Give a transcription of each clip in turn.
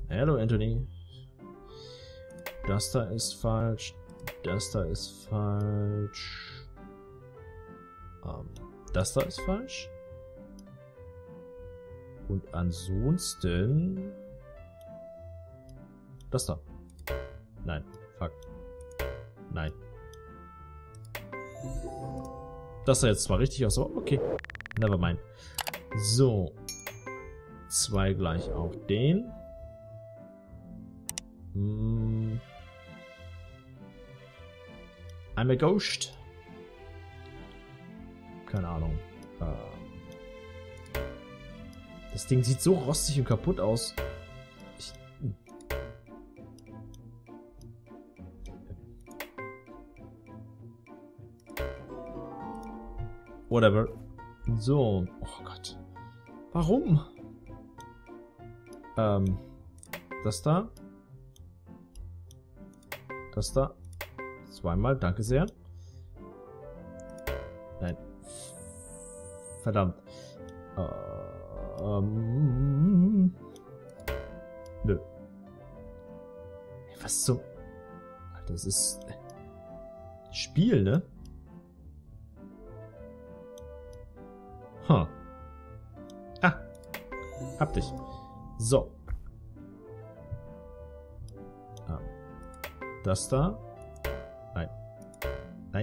Hallo, Anthony. Das da ist falsch. Das da ist falsch. Das da ist falsch. Und ansonsten... Das da. Nein. Fuck. Nein. Das sah jetzt zwar richtig aus, aber okay. Nevermind. So. 2 gleich auf den. I'm a Ghost. Keine Ahnung. Das Ding sieht so rostig und kaputt aus. Whatever. So. Oh Gott. Warum? Das da. Das da. 2-mal. Danke sehr. Nein. Verdammt. Nö. Was zum... Alter, das ist... Spiel, ne? Huh. Ah. Hab dich. So. Das da. Nein. Nein.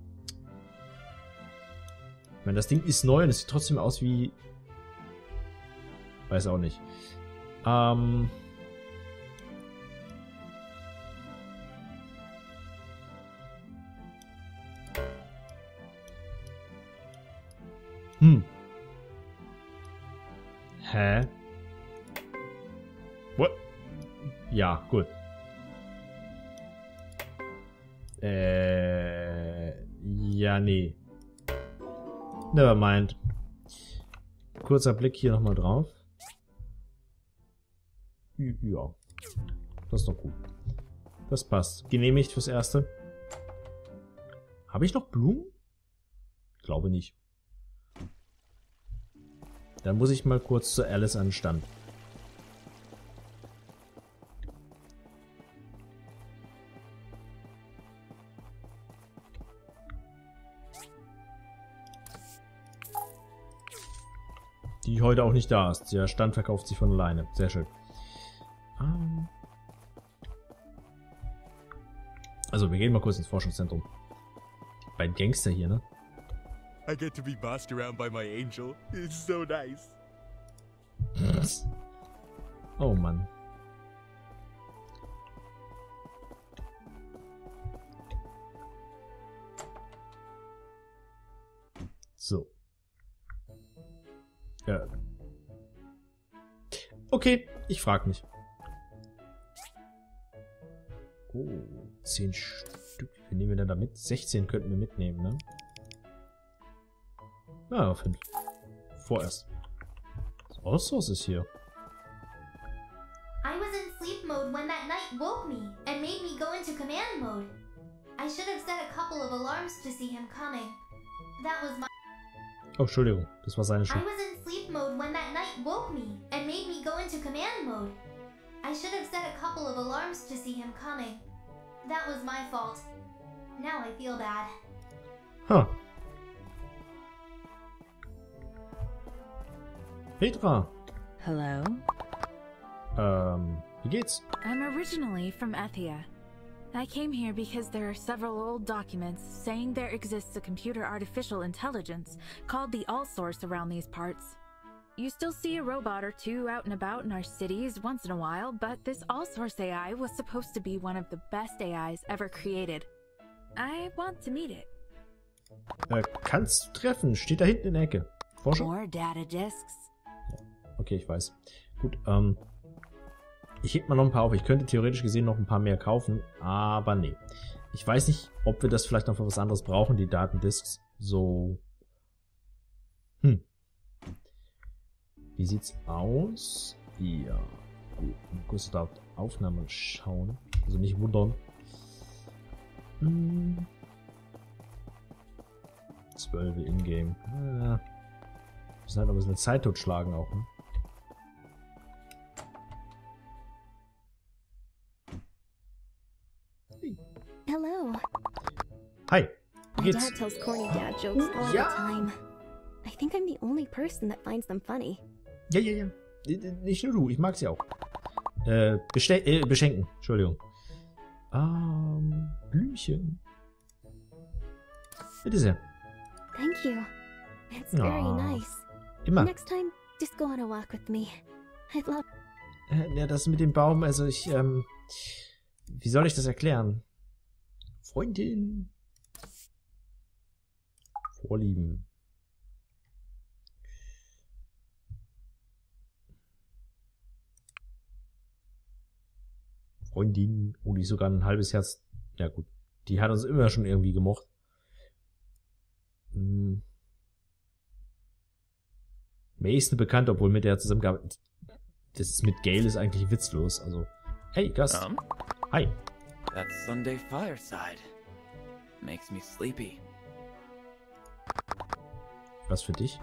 Ich meine, das Ding ist neu und es sieht trotzdem aus wie... Weiß auch nicht. Hä? What? Ja, gut. Ja, nee. Nevermind. Kurzer Blick hier nochmal drauf. Ja. Das ist doch gut. Das passt. Genehmigt fürs Erste. Habe ich noch Blumen? Ich glaube nicht. Dann muss ich mal kurz zu Alice an den Stand. Die heute auch nicht da ist. Der Stand verkauft sich von alleine. Sehr schön. Also, wir gehen mal kurz ins Forschungszentrum. Beim Gangster hier, ne? I get to be bossed around by my angel. It's so nice. Oh Mann. So. Ja. Okay, ich frag mich. Oh, 10 Stück. Wie nehmen wir denn da mit? 16 könnten wir mitnehmen, ne? Ah, 5. Vorerst. Was Aussource ist hier? I was in sleep mode when that knight woke me and made me go into command mode. I should have set a couple of alarms to see him coming. That was my... Oh, Entschuldigung. Das war seine I Schuld. was in sleep mode when that knight woke me and made me go into command mode. I should have set a couple of alarms to see him coming. That was my fault. Now I feel bad. Huh. Petra. Hello? Wie geht's? I'm originally from Ethia. I came here because there are several old documents saying there exists a computer artificial intelligence called the All-Source around these parts. You still see a robot or two out and about in our cities once in a while, but this All-Source AI was supposed to be one of the best AIs ever created. I want to meet it. Kannst du treffen. Steht da hinten in der Ecke. Forschung? More data disks. Okay, ich weiß. Gut, ich heb mal noch ein paar auf. Ich könnte theoretisch gesehen noch ein paar mehr kaufen, aber nee. Ich weiß nicht, ob wir das vielleicht noch für was anderes brauchen, die Datendisks. So. Wie sieht's aus? Ja. Gut, mal kurz da auf die Aufnahme schauen. Also nicht wundern. 12 Ingame. Ja. Müssen halt noch ein bisschen Zeit totschlagen auch, ne? Hi. Wie My geht's? dad tells corny dad jokes all Ja. the time. I think I'm the only person that finds them funny. Ja. Nicht nur du, ich mag sie auch. Beschenken, Entschuldigung. Blümchen. Bitte sehr. Thank you. It's very Aw. nice. Immer. Next time, just go on a walk with me. I'd love. Ja, das mit dem Baum, also wie soll ich das erklären? Freundin. Vorlieben. Freundin. Oh, die ist sogar ein halbes Herz. Ja gut. Die hat uns immer schon irgendwie gemocht. May ist eine Bekannte, obwohl mit der zusammengearbeitet. Das ist mit Gale ist eigentlich witzlos. Also, hey, Gast. Hi. That's Sunday fireside. Makes me sleepy. Was für dich?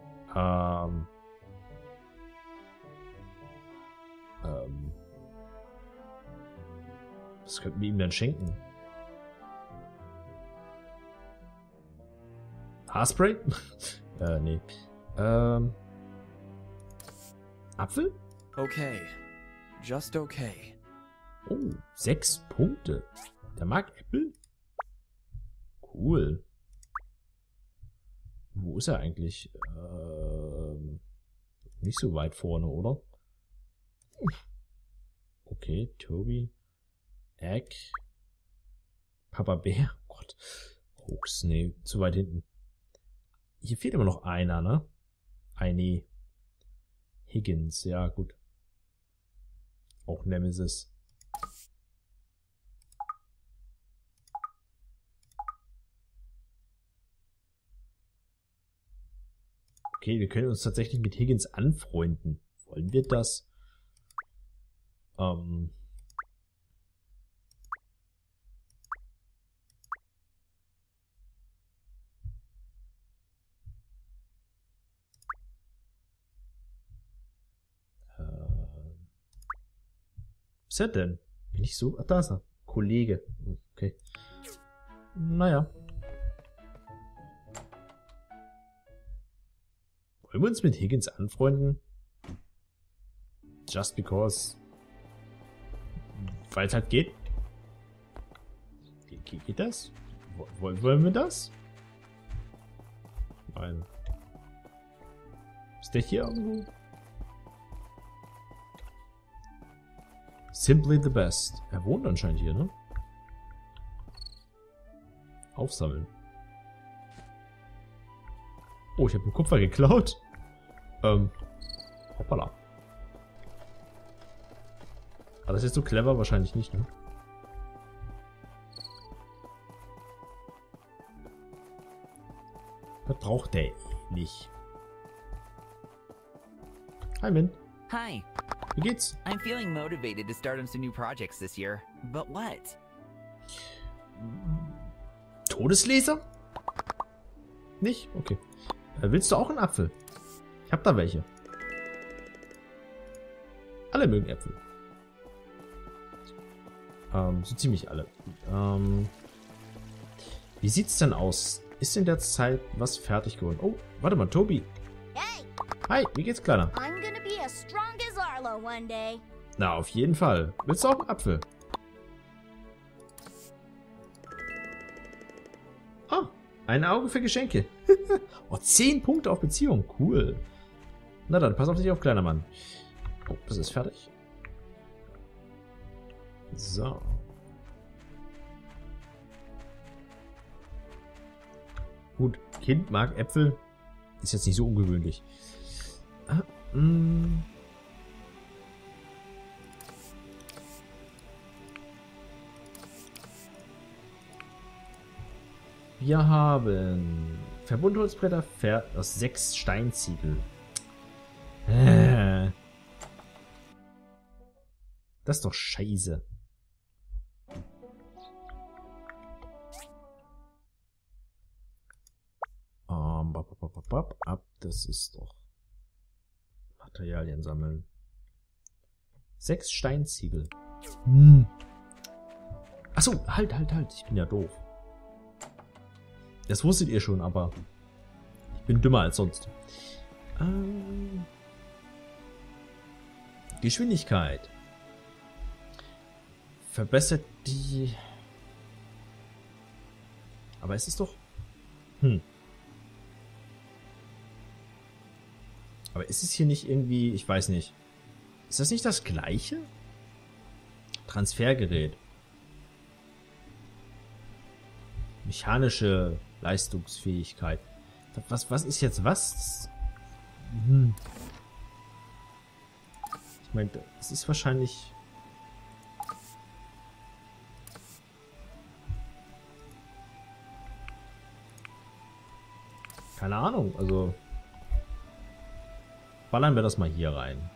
Was könnten wir ihm denn schenken? Haarspray? Nee. Apfel? Okay. Just okay. Oh, 6 Punkte. Der mag Äpfel? Cool. Wo ist er eigentlich? Nicht so weit vorne, oder? Okay, Toby. Egg. Papa Bär. Oh Gott. Ups, nee, zu weit hinten. Hier fehlt immer noch einer, ne? Eine. Higgins, ja, gut. Auch Nemesis. Okay, wir können uns tatsächlich mit Higgins anfreunden. Wollen wir das? Was ist er denn? Bin ich so? Ach, da ist er. Kollege. Okay. Naja. Wollen wir uns mit Higgins anfreunden? Just because. Weil es halt geht. Geht das? Wollen wir das? Nein. Ist der hier irgendwo? Simply the best. Er wohnt anscheinend hier, ne? Aufsammeln. Oh, ich habe den Kupfer geklaut. Hoppala. War das jetzt so clever? Wahrscheinlich nicht, ne? Das braucht der nicht. Hi, Min. Hi. Wie geht's? I'm feeling motivated to start on some new projects this year. But what? Todesleser? Nicht? Okay. Willst du auch einen Apfel? Ich hab da welche. Alle mögen Äpfel. So ziemlich alle. Wie sieht's denn aus? Ist in der Zeit was fertig geworden? Oh, warte mal, Tobi. Hey, Hi, wie geht's, Kleiner? I'm gonna be as strong as Arlo one day. Na, auf jeden Fall. Willst du auch einen Apfel? Oh, ein Auge für Geschenke. Oh, 10 Punkte auf Beziehung. Cool. Na dann, pass auf dich auf, kleiner Mann. Oh, das ist fertig. So. Gut, Kind mag Äpfel. Ist jetzt nicht so ungewöhnlich. Wir haben Verbundholzbretter aus 6 Steinziegel. Das ist doch scheiße. Das ist doch Materialien sammeln. 6 Steinziegel. Achso, halt. Ich bin ja doof. Das wusstet ihr schon, aber ich bin dümmer als sonst. Geschwindigkeit. Verbessert die... Aber es ist doch... Aber ist es hier nicht irgendwie... Ich weiß nicht. Ist das nicht das gleiche? Transfergerät. Mechanische Leistungsfähigkeit. Was ist jetzt was? Ich meine, es ist wahrscheinlich... Keine Ahnung, also... Ballern wir das mal hier rein.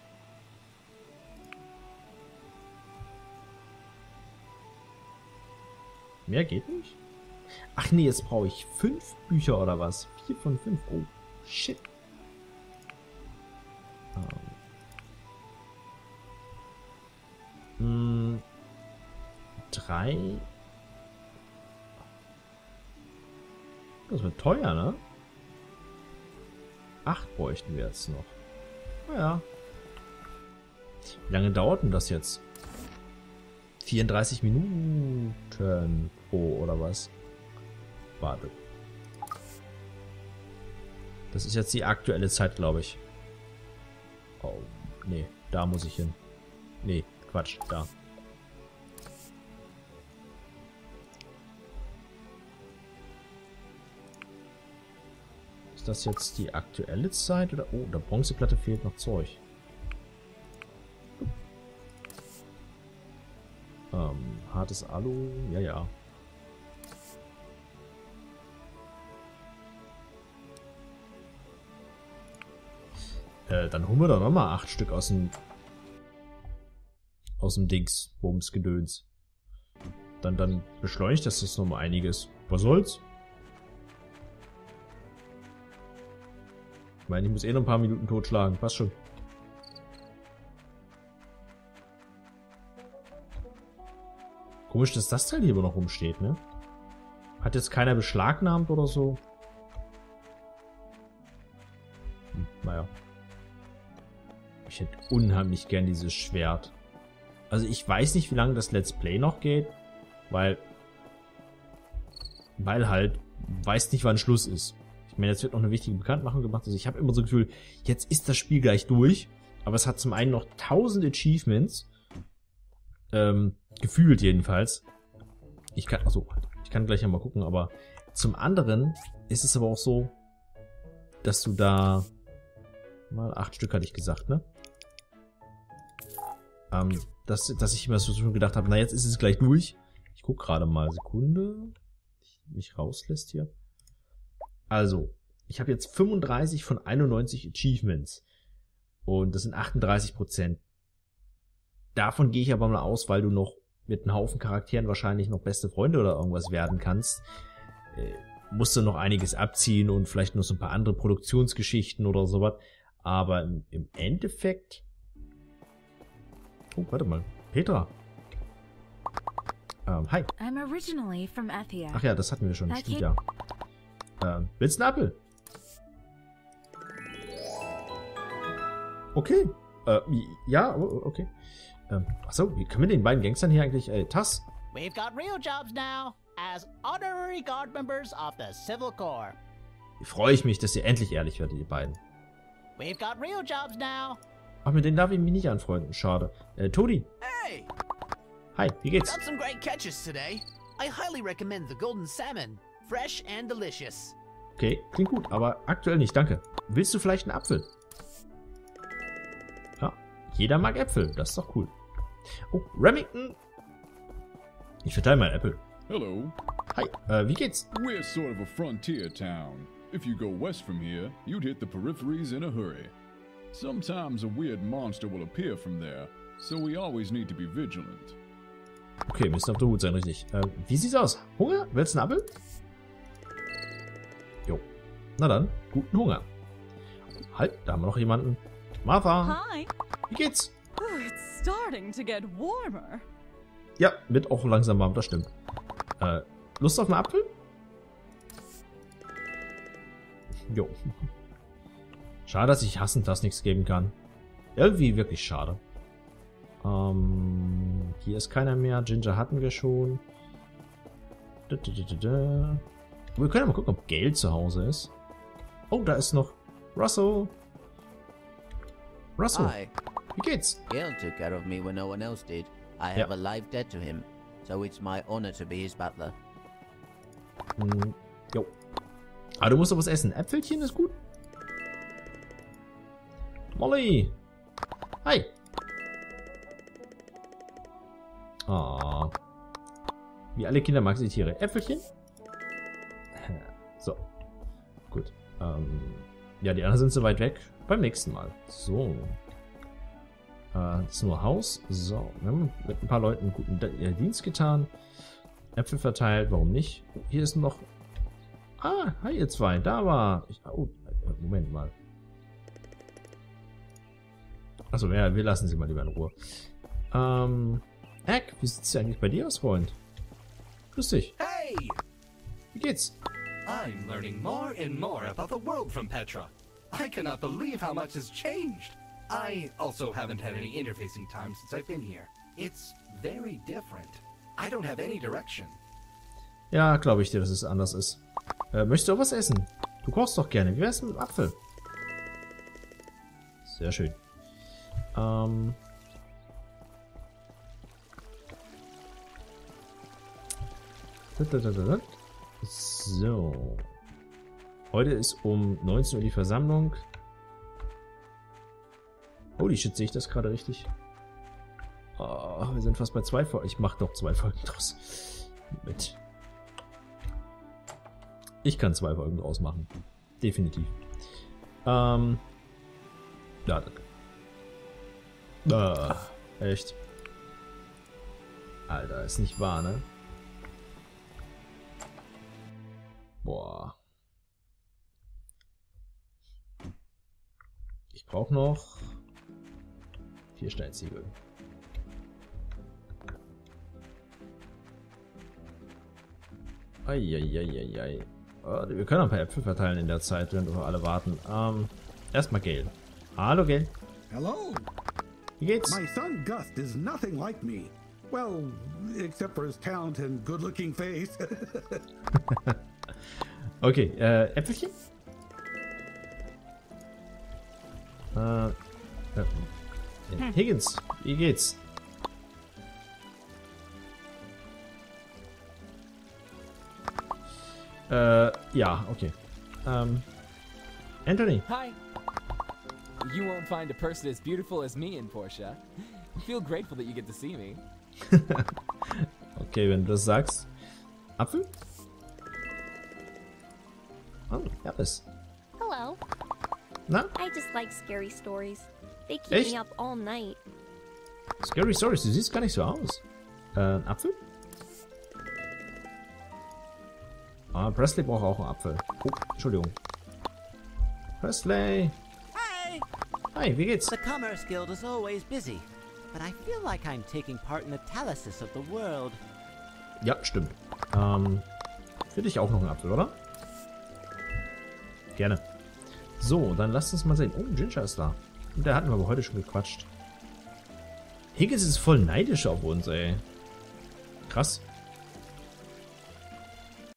Mehr geht nicht? Ach nee, jetzt brauche ich 5 Bücher oder was? 4 von 5. Oh, shit. 3. Das wird teuer, ne? 8 bräuchten wir jetzt noch. Naja. Wie lange dauert denn das jetzt? 34 Minuten pro oder was? Warte. Das ist jetzt die aktuelle Zeit, glaube ich. Oh, nee, da muss ich hin. Nee, Quatsch, da. Ist das jetzt die aktuelle Zeit oder? Oh, der Bronzeplatte fehlt noch Zeug. Hartes Alu, ja. Dann holen wir doch nochmal 8 Stück aus dem Dings, Bums, Gedöns. Dann beschleunigt das nochmal einiges. Was soll's? Ich meine, ich muss eh noch ein paar Minuten totschlagen. Passt schon. Komisch, dass das Teil hier immer noch rumsteht, ne? Hat jetzt keiner beschlagnahmt oder so? Naja. Ich hätte unheimlich gern dieses Schwert. Also ich weiß nicht, wie lange das Let's Play noch geht, weil halt, weiß nicht, wann Schluss ist. Ich meine, jetzt wird noch eine wichtige Bekanntmachung gemacht. Also ich habe immer so das Gefühl, jetzt ist das Spiel gleich durch. Aber es hat zum einen noch 1000 Achievements. Gefühlt jedenfalls. Ich kann gleich ja mal gucken, aber zum anderen ist es aber auch so, dass du da mal 8 Stück hatte ich gesagt, ne? Dass ich immer so schon gedacht habe, na jetzt ist es gleich durch. Ich guck gerade mal, Sekunde. Mich rauslässt hier. Also, ich habe jetzt 35 von 91 Achievements. Und das sind 38%. Davon gehe ich aber mal aus, weil du noch mit einem Haufen Charakteren wahrscheinlich noch beste Freunde oder irgendwas werden kannst. Musst du noch einiges abziehen und vielleicht noch so ein paar andere Produktionsgeschichten oder sowas. Aber im Endeffekt... Oh, warte mal. Petra. Hi. I'm originally from Athia. Ach ja, das hatten wir schon. Stimmt, ja. Willst du einen Apfel? Okay. Ja, okay. Achso, wie können wir den beiden Gangstern hier eigentlich... Tass? We've got real jobs now as honorary guard members of the Civil Corps. Freue ich mich, dass ihr endlich ehrlich werdet, ihr beiden. We've got real jobs now. Ach, mit denen darf ich mich nicht anfreunden. Schade. Todi. Hey! Hi, wie geht's? Got some great catches today. I highly recommend the golden salmon. Fresh and delicious. Okay, klingt gut, aber aktuell nicht, danke. Willst du vielleicht einen Apfel? Ja, jeder mag Äpfel, das ist doch cool. Oh, Remington. Ich verteile meinen Apfel. Hello. Hi, wie geht's? We're sort of a frontier town. If you go west from here, you'd hit the peripheries in a hurry. Sometimes a weird monster will appear from there, so we always need to be vigilant. Okay, wir müssen auf der Hut sein, richtig. Wie sieht's aus? Hunger? Willst du einen Apfel? Jo. Na dann, guten Hunger. Halt, da haben wir noch jemanden. Martha. Hi. Wie geht's? Oh, it's starting to get warmer. Ja, wird auch langsam warm, das stimmt. Lust auf einen Apfel? Jo. Schade, dass ich Hassentass nichts geben kann. Irgendwie wirklich schade. Hier ist keiner mehr. Ginger hatten wir schon. Wir können ja mal gucken, ob Gale zu Hause ist. Oh, da ist noch Russell. Russell, Hi. wie geht's? Gale took care of me when no one else did. I have a live debt to him, so it's my honor to be his butler. Jo. Ah, du musst doch was essen. Äpfelchen ist gut. Molly. Hi. Ah. Wie alle Kinder mag sie Tiere. Äpfelchen? So. Gut. Ja, die anderen sind so weit weg. Beim nächsten Mal. So. Das ist nur Haus. So. Wir haben mit ein paar Leuten einen guten Dienst getan. Äpfel verteilt. Warum nicht? Hier ist noch... Ah, hi ihr zwei. Da war... Oh, Moment mal. Achso, ja, wir lassen sie mal lieber in Ruhe. Egg, wie sieht's denn eigentlich bei dir aus, Freund? Grüß dich. Hey! Wie geht's? I'm learning more and more about the world from Petra. I cannot believe how much has changed. I also haven't had any interfacing time since I've been here. It's very different. I don't have any direction. Ja, glaube ich dir, dass es anders ist. Möchtest du auch was essen? Du kochst doch gerne. Wie wär's mit dem Apfel? Sehr schön. So. Heute ist um 19 Uhr die Versammlung. Holy shit, sehe ich das gerade richtig? Oh, wir sind fast bei 2 Folgen. Ich mache noch 2 Folgen draus. Mit. Ich kann 2 Folgen draus machen. Definitiv. Ja, danke. Echt? Alter, ist nicht wahr, ne? Boah. Ich brauche noch 4 Steinziegel. Eieieiei. Wir können ein paar Äpfel verteilen in der Zeit, während wir alle warten. Erstmal Gale. Hallo Gale. Hello. Wie geht's? My son Gust is nothing like me. Well, except for his talent and good-looking face. Okay, Äpfelchen? Higgins, wie geht's? Ja, okay. Anthony. Hi. You won't find a person as beautiful as me in Portia. I feel grateful that you get to see me. Okay, wenn du das sagst. Apfel? Oh, Herpes. Hello. Na? I just like scary stories. They keep Echt? me up all night. Scary Stories, du siehst gar nicht so aus. Apfel? Ah, Presley braucht auch einen Apfel. Oh, Entschuldigung. Presley! Hey! Hi, wie geht's? The Commerce Guild is always busy, but I feel like I'm taking part in the Talysis of the world. Ja, stimmt. Für dich auch noch einen Apfel, oder? Gerne. So, dann lasst uns mal sehen. Oh, Ginger ist da. Und der hatten wir aber heute schon gequatscht. Higgins ist voll neidisch auf uns, ey. Krass.